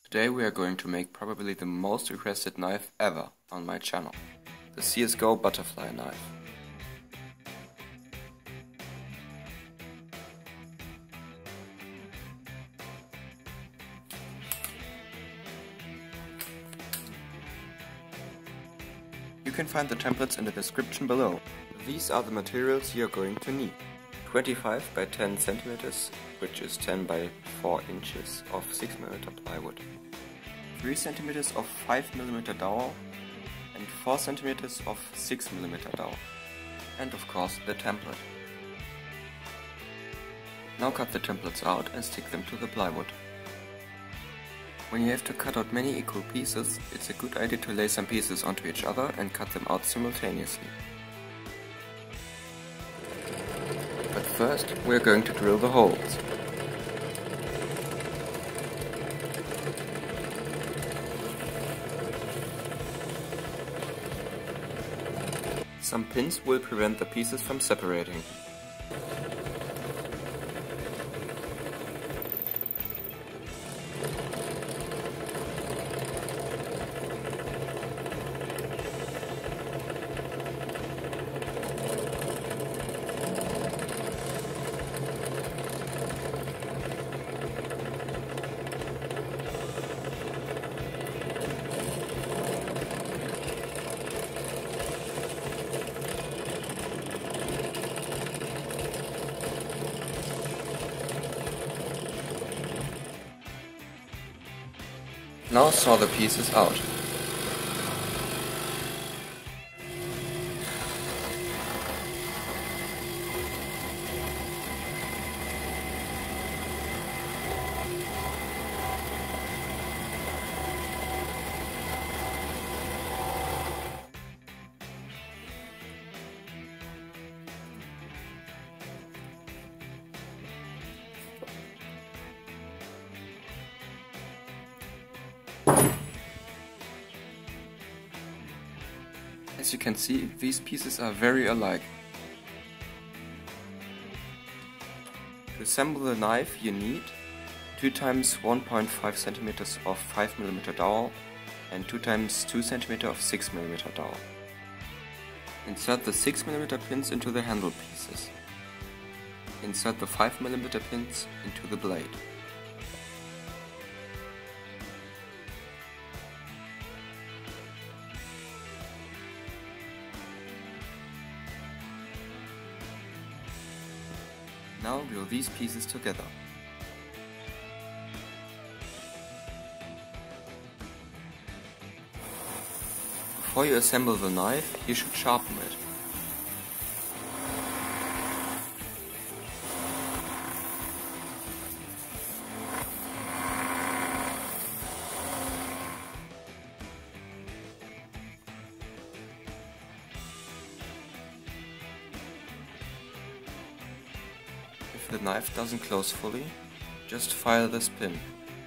Today we are going to make probably the most requested knife ever on my channel, the CSGO butterfly knife. You can find the templates in the description below. These are the materials you are going to need. 25 by 10 centimeters, which is 10 by 4 inches of 6mm plywood. 3 centimeters of 5mm dowel and 4 centimeters of 6mm dowel. And of course the template. Now cut the templates out and stick them to the plywood. When you have to cut out many equal pieces, it's a good idea to lay some pieces onto each other and cut them out simultaneously. But first, we're going to drill the holes. Some pins will prevent the pieces from separating. Now saw the pieces out. As you can see, these pieces are very alike. To assemble the knife you need 2 times 1.5 centimeters of 5mm dowel and 2 times 2 cm of 6mm dowel. Insert the 6mm pins into the handle pieces. Insert the 5mm pins into the blade. Now glue these pieces together. Before you assemble the knife, you should sharpen it. If the knife doesn't close fully, just file this pin.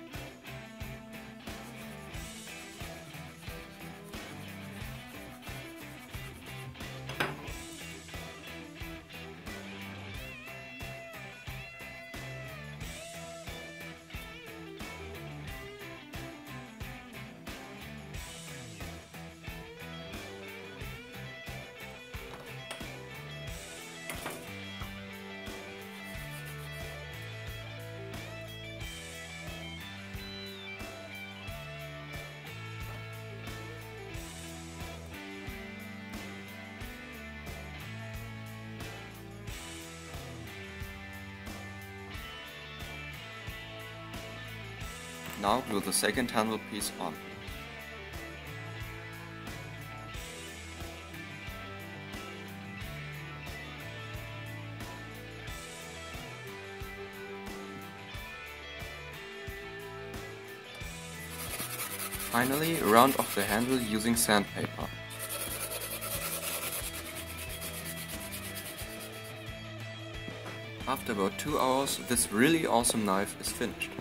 Now glue the second handle piece on. Finally, round off the handle using sandpaper. After about 2 hours, this really awesome knife is finished.